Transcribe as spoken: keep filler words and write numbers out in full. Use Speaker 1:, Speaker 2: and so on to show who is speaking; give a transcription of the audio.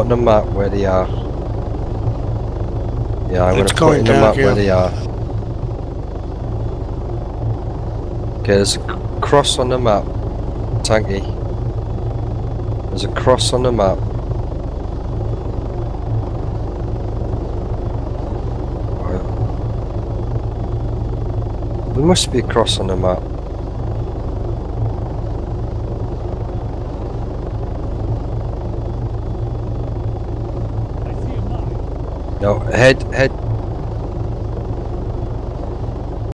Speaker 1: on the map where they are. Yeah, I'm
Speaker 2: It's
Speaker 1: going to put in the
Speaker 2: going
Speaker 1: map
Speaker 2: dark,
Speaker 1: where
Speaker 2: yeah.
Speaker 1: they are. Okay, there's a cross on the map, Tanky. There's a cross on the map. There must be a cross on the map.
Speaker 3: I see a mine.
Speaker 1: No, head, head